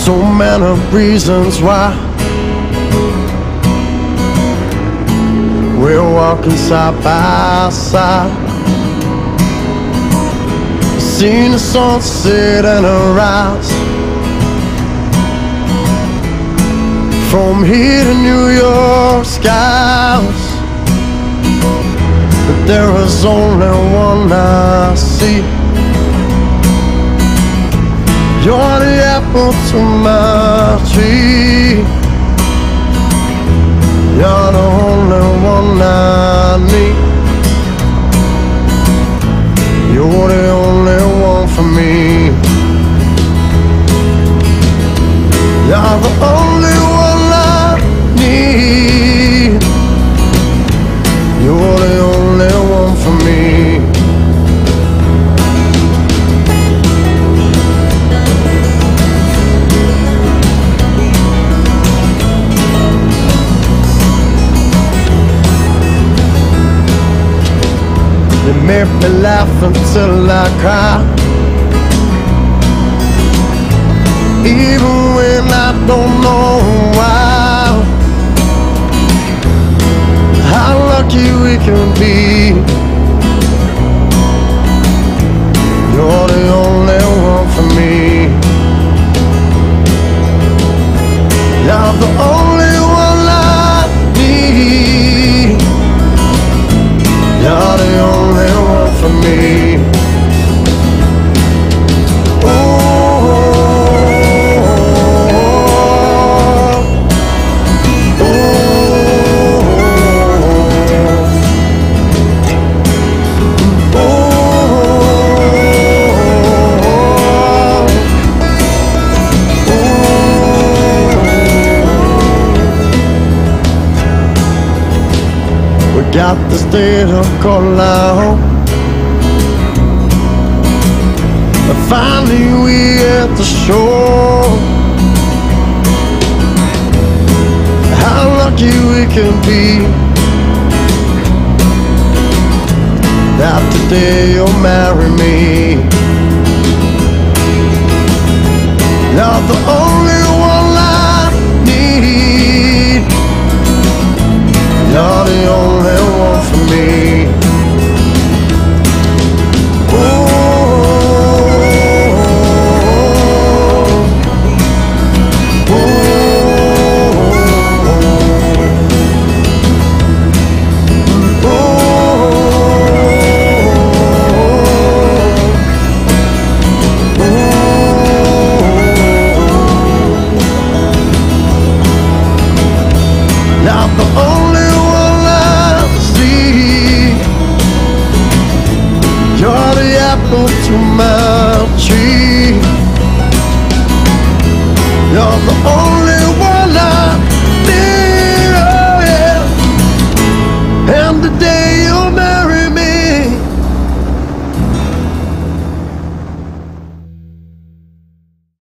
So many reasons why we're walking side by side. Seen the sunset and a rise from here to New York skies. But there is only one I see. You're the apple to my tree. You're the only one I need. You're the only one for me. You're the only one I need. You're the only one for me. You make me laugh until I cry, even when I don't know why. How lucky we can be. You're the only one for me. You're the only one I need. You're the only one for me. Got this day to call out. Finally we at the shore. How lucky we can be that today you'll marry me. You're the only